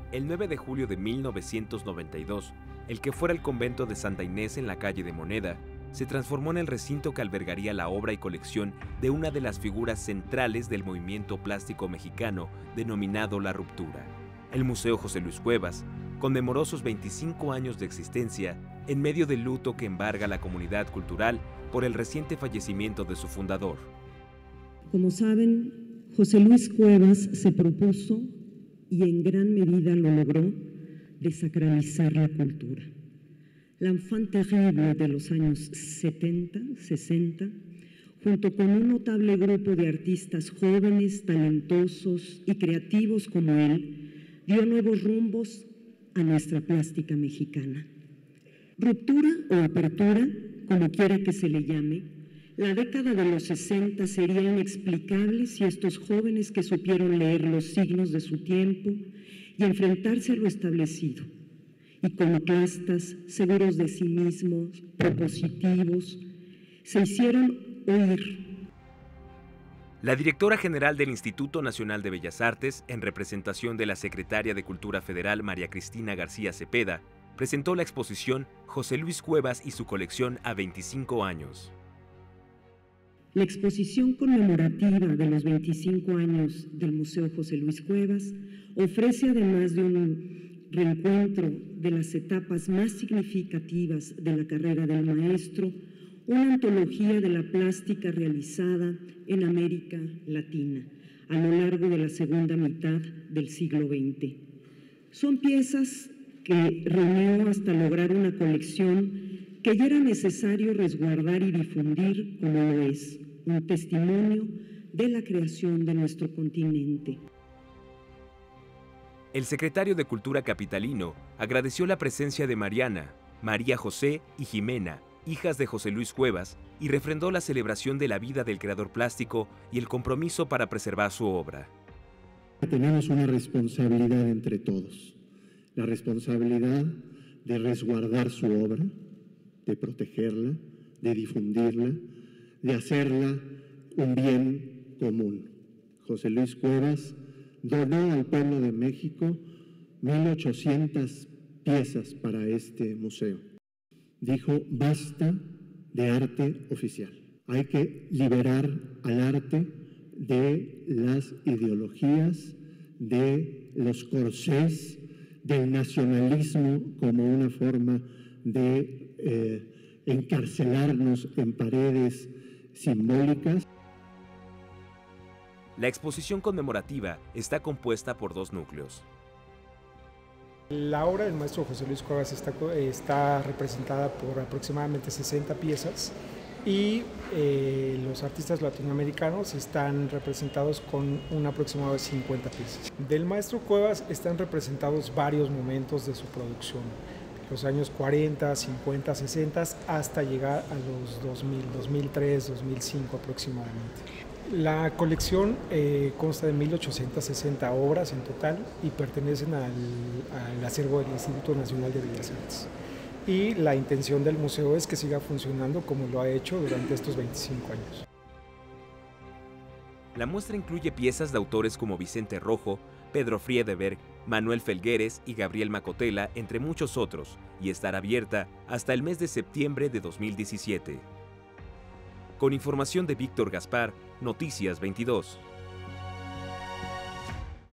El 9 de julio de 1992, el que fuera el convento de Santa Inés en la calle de Moneda, se transformó en el recinto que albergaría la obra y colección de una de las figuras centrales del movimiento plástico mexicano denominado La Ruptura. El Museo José Luis Cuevas conmemoró sus 25 años de existencia en medio del luto que embarga la comunidad cultural por el reciente fallecimiento de su fundador. Como saben, José Luis Cuevas se propuso, y en gran medida lo logró, desacralizar la cultura. L'enfant terrible de los años 70, 60, junto con un notable grupo de artistas jóvenes, talentosos y creativos como él, dio nuevos rumbos a nuestra plástica mexicana. Ruptura o apertura, como quiera que se le llame, la década de los 60 sería inexplicable si estos jóvenes que supieron leer los signos de su tiempo y enfrentarse a lo establecido, iconoclastas, seguros de sí mismos, propositivos, se hicieron oír. La directora general del Instituto Nacional de Bellas Artes, en representación de la secretaria de Cultura Federal María Cristina García Cepeda, presentó la exposición José Luis Cuevas y su colección a 25 años. La exposición conmemorativa de los 25 años del Museo José Luis Cuevas ofrece, además de un reencuentro de las etapas más significativas de la carrera del maestro, una antología de la plástica realizada en América Latina a lo largo de la segunda mitad del siglo XX. Son piezas que reunió hasta lograr una colección que ya era necesario resguardar y difundir como lo es, un testimonio de la creación de nuestro continente. El secretario de Cultura capitalino agradeció la presencia de Mariana, María José y Jimena, hijas de José Luis Cuevas, y refrendó la celebración de la vida del creador plástico y el compromiso para preservar su obra. Tenemos una responsabilidad entre todos, la responsabilidad de resguardar su obra, de protegerla, de difundirla, de hacerla un bien común. José Luis Cuevas donó al pueblo de México 1,800 piezas para este museo. Dijo, basta de arte oficial. Hay que liberar al arte de las ideologías, de los corsés, del nacionalismo como una forma de encarcelarnos en paredes simbólicas. La exposición conmemorativa está compuesta por dos núcleos. La obra del maestro José Luis Cuevas está representada por aproximadamente 60 piezas y los artistas latinoamericanos están representados con un aproximado de 50 piezas. Del maestro Cuevas están representados varios momentos de su producción, los años 40, 50, 60, hasta llegar a los 2000, 2003, 2005 aproximadamente. La colección consta de 1,860 obras en total y pertenecen al acervo del Instituto Nacional de Bellas Artes. Y la intención del museo es que siga funcionando como lo ha hecho durante estos 25 años. La muestra incluye piezas de autores como Vicente Rojo, Pedro Friedeberg, Manuel Felgueres y Gabriel Macotela, entre muchos otros, y estará abierta hasta el mes de septiembre de 2017. Con información de Víctor Gaspar, Noticias 22.